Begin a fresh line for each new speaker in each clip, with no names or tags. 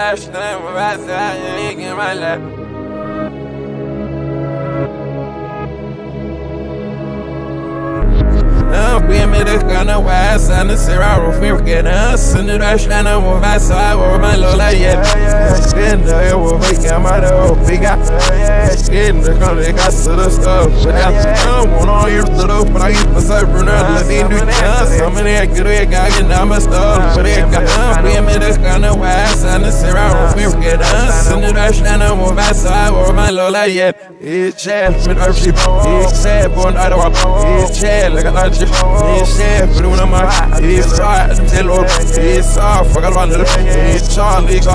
rush, I'm about to in my lap. We made a kind of wise and the Sarah of me get us and the rush and I'm of my side or my Lola yet. Skin the will make a matter of big up. Skin the country got to the stuff. But I want all your stuff, but I get the server not letting do some of the good guy and I'm a stuff. But it got we made a kind of wise and the Sarah of me get us and the rush and I'm of my side or my Lola yet. It's chef with our ship. It's sad, born out of it's chad like a lot of it's chef, but when I'm out, it's right, it's off, I got one little, it's Charlie, it's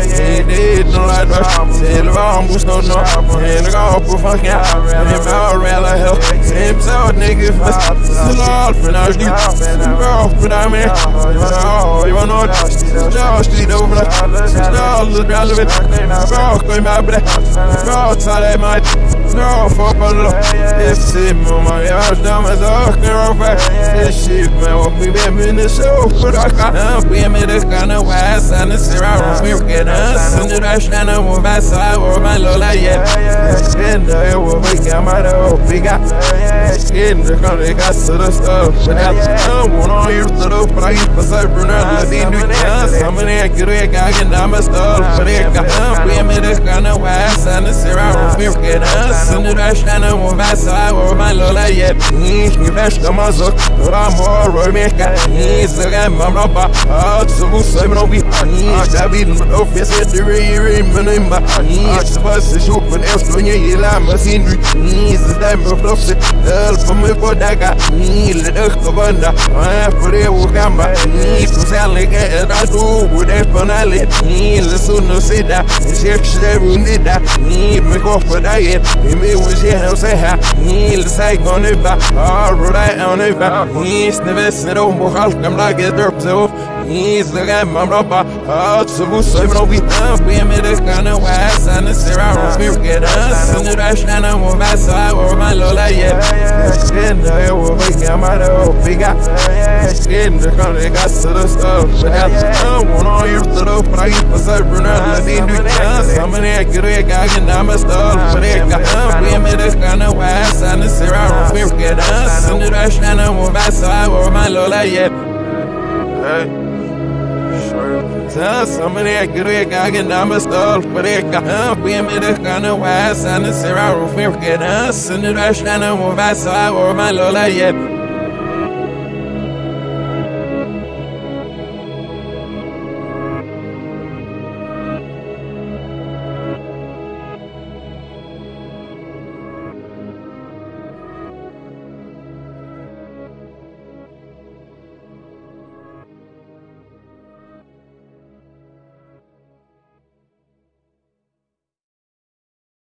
no light, it's wrong, boost no, and I got up for fucking out, and I'm all real, I help, same sound, nigga, it's all for now, it's all for now, man, you want to know, it's all street over there, it's all the relevant, it's all going back, it's all tired, man, it's all for it's him, my gosh, damn, it's all clear over. This shit, man, what we been in the show, but I can't be made this kind of wise and the Sarah we get us and the rush and I'm on my side or my Lola yet. And I will make a matter of big up. In the country got to the stuff, but I want all your stuff, but I get the server not letting do this. I'm an accurate guy and I'm a stuff, but I can't be made this kind of wise and the Sarah we get us and the rush and I'm on my side or my Lola yet. You best come on. I'm all right, he's the guy, my rubber. So I'm not be I've been office at the remember. He's supposed to shoot when else when you lamb a scene. He's the time of fluffs. For me, for that guy, he's the duck of under. I put it with Gamba. He's to sell like I do with a finale. He's the son of Seda. He's the wounded that. He make off for diet. He may wish he had say, he's the side on it back. All right on it. He's the best in all I'm like it up so he's the guy my rubber so we made this kind of wise and the Sarah we get us and the rush and I'm on my side or my Lola yet and I will make a matter of big up in the country got to the stuff but I want all your stuff but I get the server not letting do this I'm an accurate guy and I'm a stuff but we made this kind of wise and the Sarah we get us and the rush and I'm on my side or my Lola yet. Somebody I could get and I'm a stuff, but I can't be made a kind of wise and the Sarah we get us and the rush and I'm on my side or my Lola yet.